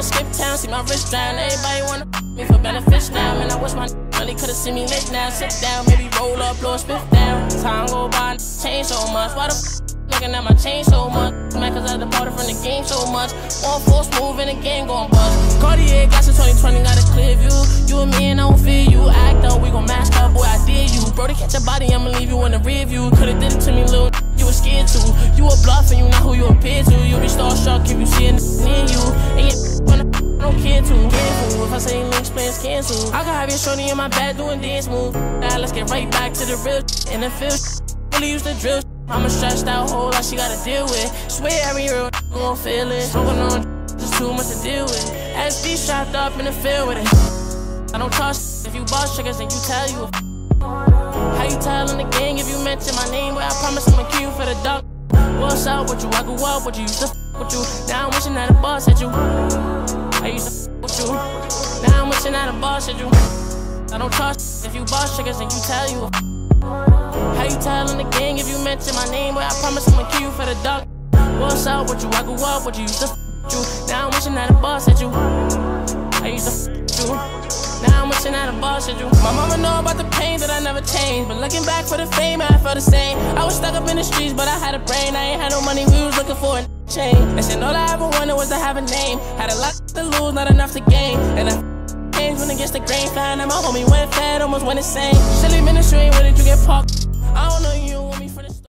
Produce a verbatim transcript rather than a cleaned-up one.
skip town, see my wrist drown. Everybody wanna me for benefits now. Man, I wish my really could've seen me lit now. Sit down, maybe roll up, blow a spiff down. Time go by, change so much. Why the f looking at my chain so much? Man, cause I departed from the game so much. One force move in the game gon' bust. Cartier got some twenty twenty, got a clear view. You and me and I don't fear you. Act up, we gon' mask up, boy, I dare you. Bro, to catch your body, I'ma leave you in the rear view. Could've did it to me, little you was scared to. You a bluff and you not who you appear to. You be starstruck if you see it near you. And you wanna I don't care too. Careful, if I say links, plans cancel. I can have your shorty in my bed doing dance moves. Now let's get right back to the real and the feel really used to drill. I'm a stressed out whole lot she gotta deal with. Swear every real gon' feel it. Smoking on just too much to deal with. S D strapped up in the field with it. I don't trust if you boss chickens and you tell you. How you tellin' the gang if you mention my name? But I promise I'ma kill you for the duck. What's up with you? I grew up with you, used to f with you. Now I'm wishing that a boss had you. I used to f with you. Now I'm wishing that a boss had you. I don't trust if you boss chickens and you tell you. How you tellin' the gang if you mention my name? But I promise I'ma kill you for the duck. What's up with you? I grew up with you, used to f with you. Now I'm wishing that a boss had you. I used to f with you. Now I'm wishing that a boss had you. My mama know about the pain that I never changed, but looking back for the fame, I felt the same. I was stuck up in the streets, but I had a brain. I ain't had no money, we was looking for a change. They said all I ever wanted was to have a name. Had a lot to lose, not enough to gain. And I changed when against the grain. Found that my homie went fat, almost went insane. Silly ministry, where did you get parked? I don't know you.